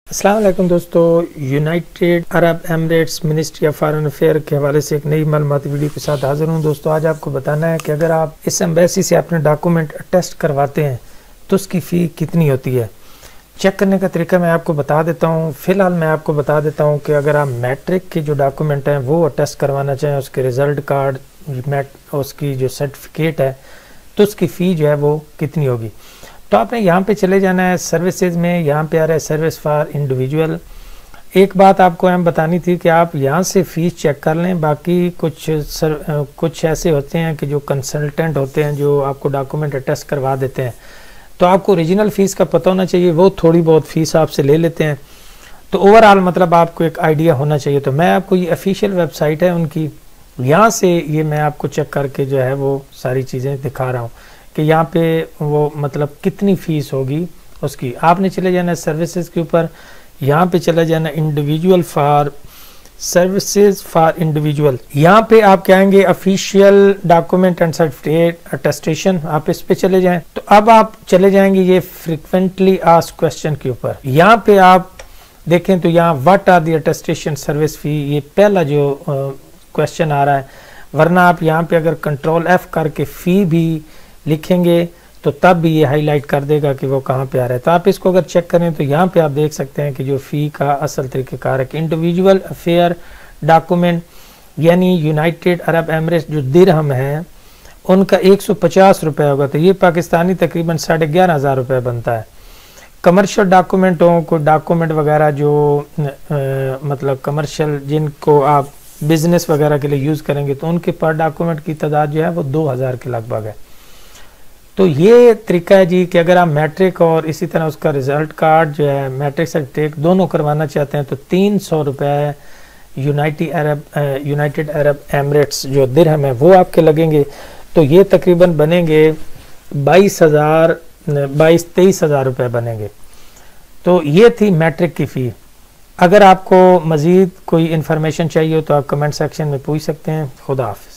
अस्सलाम वालेकुम दोस्तों, United Arab Emirates ministry of foreign affair के हवाले से एक नई मालूमाती वीडियो के साथ हाजिर हूँ। दोस्तों आज आपको बताना है कि अगर आप इस एम्बेसी से अपने डॉक्यूमेंट अटेस्ट करवाते हैं तो उसकी फ़ी कितनी होती है। चेक करने का तरीका मैं आपको बता देता हूँ। फ़िलहाल मैं आपको बता देता हूँ कि अगर आप मैट्रिक के जो डॉक्यूमेंट हैं वो अटेस्ट करवाना चाहें, उसके रिज़ल्ट कार्ड, उसकी जो सर्टिफिकेट है, तो उसकी फ़ी जो है वो कितनी होगी। तो आपने यहाँ पे चले जाना है सर्विसेज में, यहाँ पे आ रहा है सर्विस फॉर इंडिविजुअल। एक बात आपको हम बतानी थी कि आप यहाँ से फ़ीस चेक कर लें। बाकी कुछ ऐसे होते हैं कि जो कंसल्टेंट होते हैं जो आपको डॉक्यूमेंट अटेस्ट करवा देते हैं, तो आपको ओरिजिनल फ़ीस का पता होना चाहिए, वो थोड़ी बहुत फ़ीस आपसे ले लेते हैं। तो ओवरऑल मतलब आपको एक आइडिया होना चाहिए। तो मैं आपको ये ऑफिशियल वेबसाइट है उनकी, यहाँ से ये मैं आपको चेक करके जो है वो सारी चीज़ें दिखा रहा हूँ कि यहाँ पे वो मतलब कितनी फ़ीस होगी उसकी। आपने चले जाना सर्विसेज के ऊपर, यहाँ पे चले जाना individual for services for individual. यहाँ पे आप क्या आएंगे official document and certificate attestation, आप इस पे चले जाएं। तो अब आप चले जाएंगे ये फ्रिक्वेंटली आस्क्ड क्वेश्चन के ऊपर। यहाँ पे आप देखें तो यहाँ what are the attestation service fee, ये पहला जो क्वेश्चन आ रहा है। वरना आप यहाँ पे अगर कंट्रोल F करके फ़ी भी लिखेंगे तो तब भी ये हाईलाइट कर देगा कि वो कहाँ पे आ रहा है। तो आप इसको अगर चेक करें तो यहाँ पे आप देख सकते हैं कि जो फ़ी का असल तरीक़ेकार है कि इंडिविजुअल अफेयर डॉक्यूमेंट यानी यूनाइटेड अरब एमिरेट्स जो दिरहम है उनका 150 रुपये होगा। तो ये पाकिस्तानी तकरीबन 11,500 रुपये बनता है। कमर्शियल डॉक्यूमेंटों को डॉक्यूमेंट वगैरह जो मतलब कमर्शियल जिनको आप बिज़नेस वगैरह के लिए यूज़ करेंगे तो उनके पर डॉक्यूमेंट की तादाद जो है वो 2000 के लगभग है। तो ये तरीका है जी कि अगर आप मैट्रिक और इसी तरह उसका रिज़ल्ट कार्ड जो है मैट्रिक सर्टिफिकेट दोनों करवाना चाहते हैं तो 300 रुपये यूनाइटेड अरब एमिरेट्स जो दिरहम है वो आपके लगेंगे। तो ये तकरीबन बनेंगे 23,000 रुपये बनेंगे। तो ये थी मैट्रिक की फ़ी। अगर आपको मज़ीद कोई इन्फॉर्मेशन चाहिए तो आप कमेंट सेक्शन में पूछ सकते हैं। खुदा हाफ़िज़।